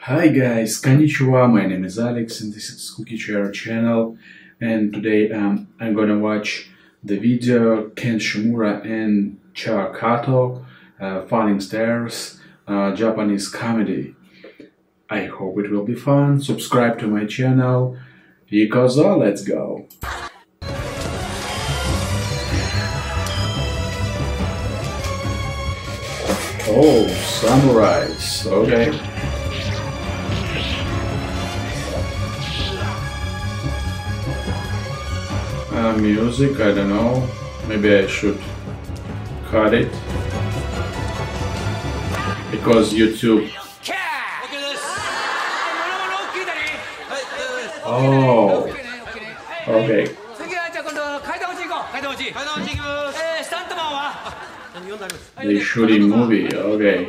Hi guys, konnichiwa, my name is Alex and this is Cookie Chair channel, and today I'm gonna watch the video Ken Shimura and Cha Kato, Falling Stairs, Japanese comedy. I hope it will be fun. Subscribe to my channel. Ikozo, let's go! Oh, samurais, okay. Music, I don't know, maybe I should cut it because YouTube. Oh, okay. The shooting movie, okay.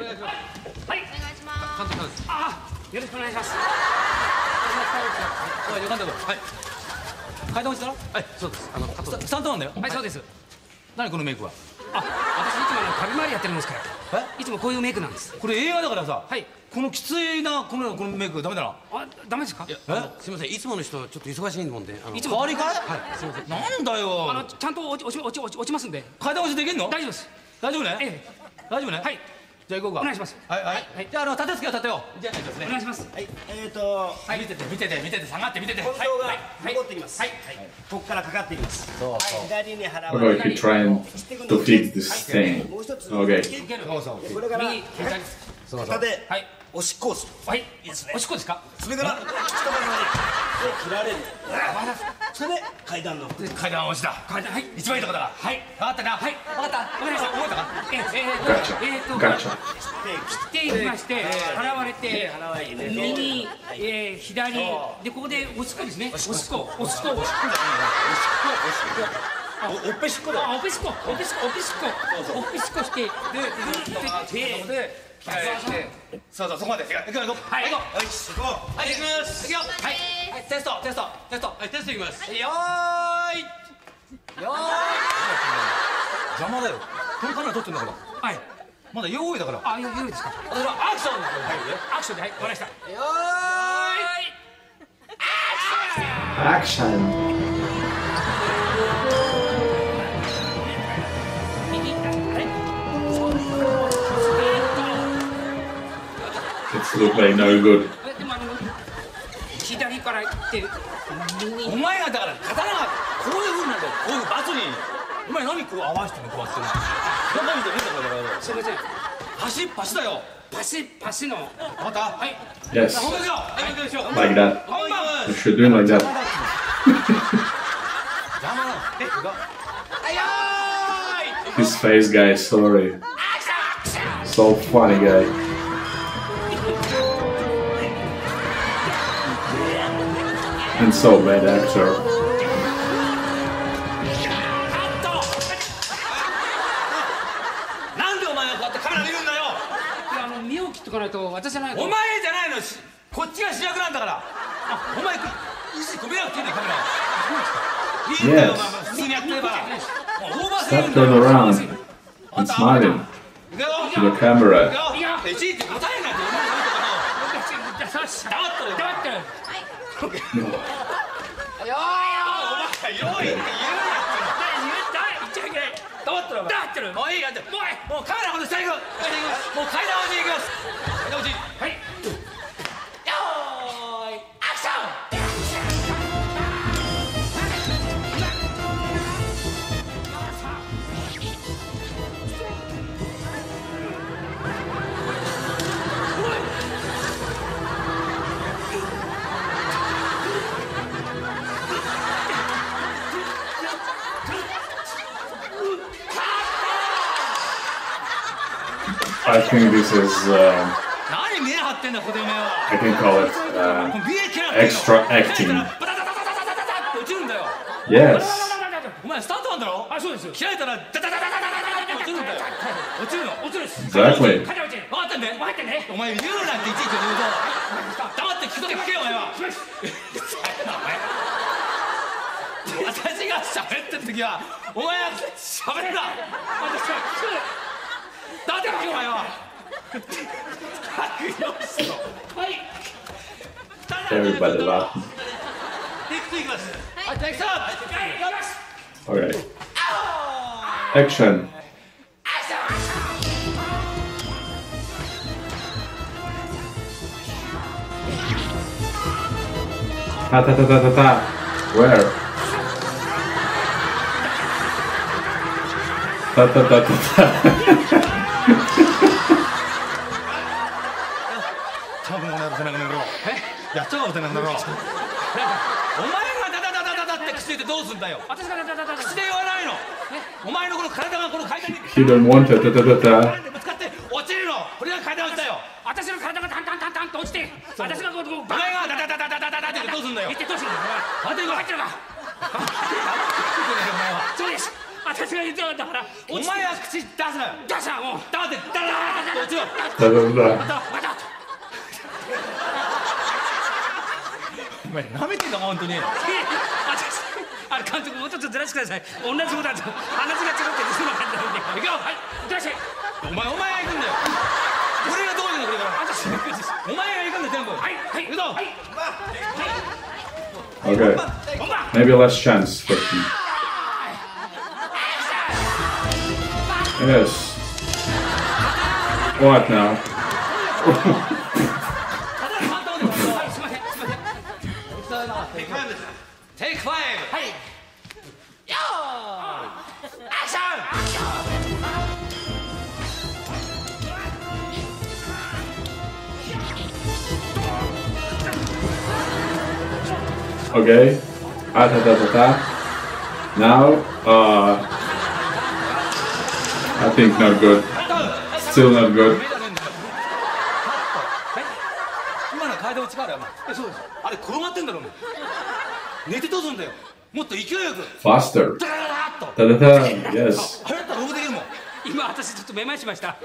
スタントマンだよ。はい、そうです。何このメイクは？あ、私いつも旅回りやってるんですから。いつもこういうメイクなんです。これ映画だからさ。はい。このきついなこのメイクダメだな。あ、ダメですか？ すみません、いつもの人ちょっと忙しいもんで。 いつも代わりかい？ はい、すみません。 なんだよ。ちゃんと落ちますんで。階段落ちできんの？大丈夫です。大丈夫ね？ええ。大丈夫ね？はい。じゃあ行こうか。お願いします。はいはい。じゃあ立てつけを立てよう。じゃあお願いします。はい。 はい、 見てて下がって見てて。 本当が残ってきます。はい。ここからかかっていきます。そうそう。左に払 What about you trying to fix this thing? Okay. これから右左。片手はいおしっこをする。 はい。いいですね。おしっこですか？ それから人前まで切られる。それで階段の階段落ちだ。階段はい。一番いいとこだ。はい。分かったな。はい。分かった。わかりました。覚えたか？ Gotcha. 切っていきまして払われて右左でここでおしっこですね。おしっこ。おっぺしっこだ。おっぺしっこしてでそうそこまで。行くよ。はい行こう。はい行きます。行くよ。はいテストはいテストいきます。よーい邪魔だよ。このカメラ撮ってんだから。はいまだ用意だから。あ、用意ですか。それはアクションで。アクションではいわかりました。よーいアクション。 It's look like no good. 左から行ってお前がだから刀がこういう風なんだよ。こういうバツにお前何こう合わせてんのこうやってんの。中見てだからすいません。パシだよ。パシのまたはい Yes. 本当よ。はい Like that. You should do it like that. 邪魔なの。 His face, guys, sorry. So funny, guy. And so bad actor. なんでお前がこうやってカメラ見るんだよ。身を切っとかないと私じゃない。お前じゃないの。こっちが主役なんだから。お前意識込めなくていいんだよカメラ。いいんだよお前普通にやってれば。 Stop turning around and smiling to the camera. いちいち答えないで。黙ってる。よーいって言うなって言っちゃいけない。黙ってる。もういいやって。もうカメラほど下に行く。もう階段落ちに行きます。階段落ち。はい。よーいアクション。 I think this is, 何目張ってんだここでお前は。 I can call it extra acting. 落ちるんだよ。 Yes. お前スタントマンだろ。あ、そうです。切られたらダダダダダダダ落ちるんだよ。落ちるの。 Exactly. 分かってんね。お前言うなんていちいち言うと黙って聞くとき聞けよお前は。私が喋ってる時はお前は喋るな。黙って聞けよお前は。はい。 Everybody laughing. Okay. Action. Ta ta ta ta ta ta. Where? Ta ta ta ta ta. 多分この背中の野郎。やっちゃうわ背中の野郎。 お前がダダダダダダって口で言ってどうすんだよ。私がダダダダ口で言わないの。お前のこの体がこの階段に He don't want ta ta ta ta ta. ぶつかって落ちるの。これが階段落ちたよ。私の体がタンタンタンタンと落ちて、私がこうお前がダダダダダダダダって言ってどうすんだよ。言ってどうすんだよ。待てよ。入ってるか。そうです。私が言ってたから。お前は口出すなよ。出すなもう。黙ってダダダダ落ちろ。 Ta ta ta ta. お前舐めてんのか本当に。あれ監督もうちょっとずらしてください。同じことだと話が違ってそんな感じなんで。行くよ。はい。いってらっしゃい。お前が行くんだよ。俺がどういうのこれから。私が行くんです。お前が行くんだ全部。はいはい行くぞ。はい。 Okay. Maybe last chance for him. Yes. What now? Take 5. はい。よー。アクション。 Okay. Ah, ta ta ta ta. Now, I think not good. Still not good. 今の階段落ちかあれお前。そうです。あれ転がってんだろお前。寝てどうすんだよ。もっと勢いよく。 Faster. ダラダラっと。 Ta ta ta. Yes. あれだったら僕できるもん。今私ちょっとめまいしました。あ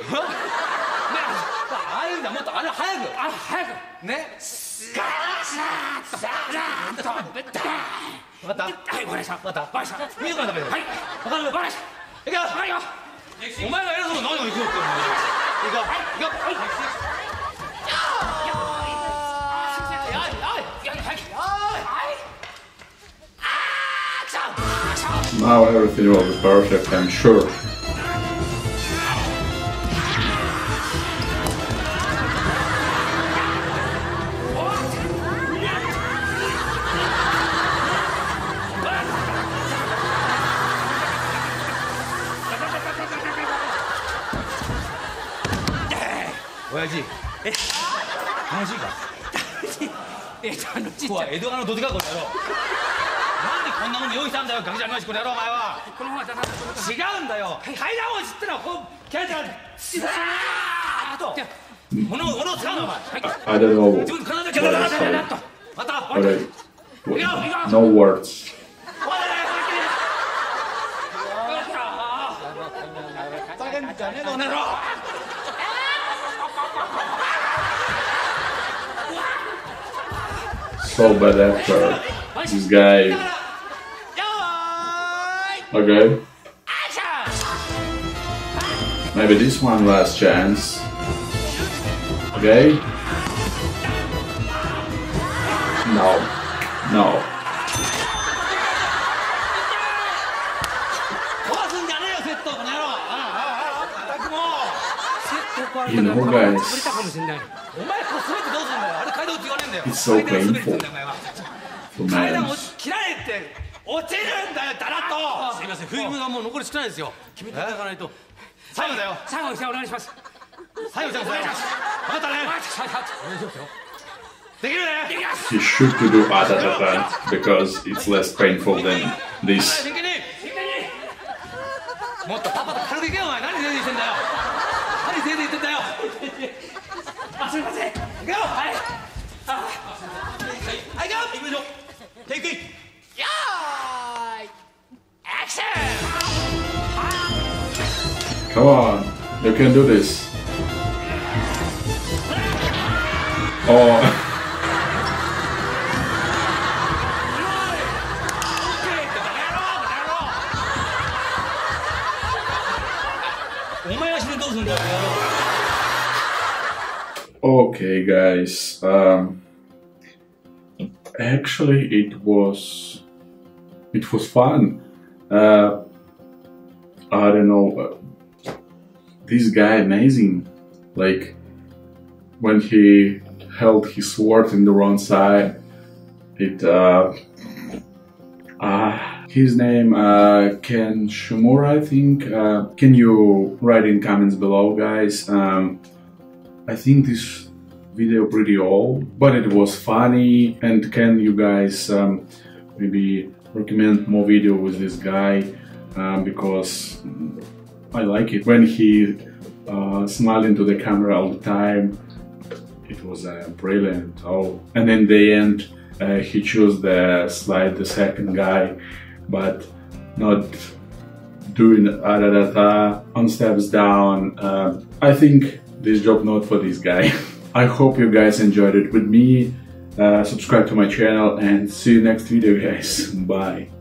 あいうんだもっとあれ早く。あ早く。ね。ガラッサーッとベッター。わかった。はいわかりました。わかった。わかりました。見るからだけど。はい。わかるわかりました。いくよ。はいよ。お前が偉そうな何を行くよって。いくよ。はい。いくよ。はい。 Now everything will be perfect, I'm sure. Oyaji, 楽しいか？楽しい。ここは江戸川のどでかいこの野郎。なんでこんなもの用意したんだよ、ガキじゃんましこの野郎お前は。このまま違うんだよ。階段落ちってのはこうキャラキャラシャーッと物を使うのお前。 I don't know. 自分体でキャラキャラキャラッと。また。 Alright. No words. So bad actor. This guy. Okay. Maybe this one last chance. Okay. No. No. You know, guys, it's so painful for man. 切られて落ちるんだよ、だらっと。すみません、フィルムがもう残り少ないですよ。決めていただかないと。最後だよ。最後にお願いします。最後じゃん、お願いします。分かったね。できるね。 You should do Atatata because it's less painful than this. もっとパパと軽くいけよ、お前。何全然言ってんだよ。何全然言ってんだよ。あ、すみません。いくよ。はい。はい、行きましょう。テイクイン。よーい。アクション。 Come on, you can do this. Oh. お前は死んでどうするんだよ。 Okay, guys. Actually, it was fun. I don't know. This guy amazing. Like when he held his sword in the wrong side, it. His name Ken Shimura, I think. Can you write in comments below, guys? I think this video pretty old, but it was funny. And can you guys maybe recommend more video with this guy, because I like it when he smiled into the camera all the time. It was brilliant. Oh, and in the end he chose the second guy, but not doing on steps down. I think this job not for this guy. I hope you guys enjoyed it with me. Subscribe to my channel and see you next video, guys. Bye.